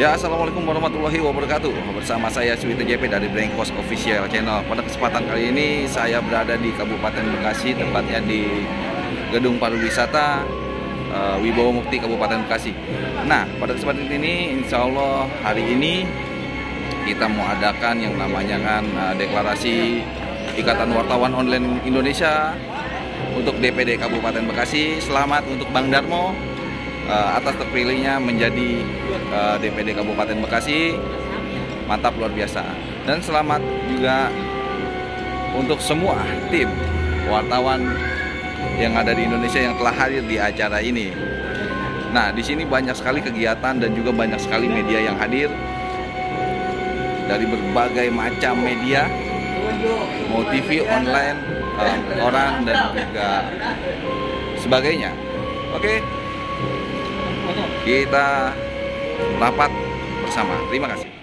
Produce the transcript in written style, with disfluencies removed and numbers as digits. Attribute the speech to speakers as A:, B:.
A: Ya, assalamualaikum warahmatullahi wabarakatuh. Bersama saya Suwito JP dari Brengkos Official Channel. Pada kesempatan kali ini saya berada di Kabupaten Bekasi, tepatnya di Gedung Pariwisata Wibawa Mukti Kabupaten Bekasi. Nah, pada kesempatan ini insya Allah hari ini kita mau adakan yang namanya kan deklarasi Ikatan Wartawan Online Indonesia untuk DPD Kabupaten Bekasi. Selamat untuk Bang Darmo atas terpilihnya menjadi DPD Kabupaten Bekasi. Mantap, luar biasa. Dan selamat juga untuk semua tim wartawan yang ada di Indonesia yang telah hadir di acara ini. Nah, di sini banyak sekali kegiatan dan juga banyak sekali media yang hadir dari berbagai macam media, mau TV, online, koran dan juga sebagainya. Oke, kita rapat bersama. Terima kasih.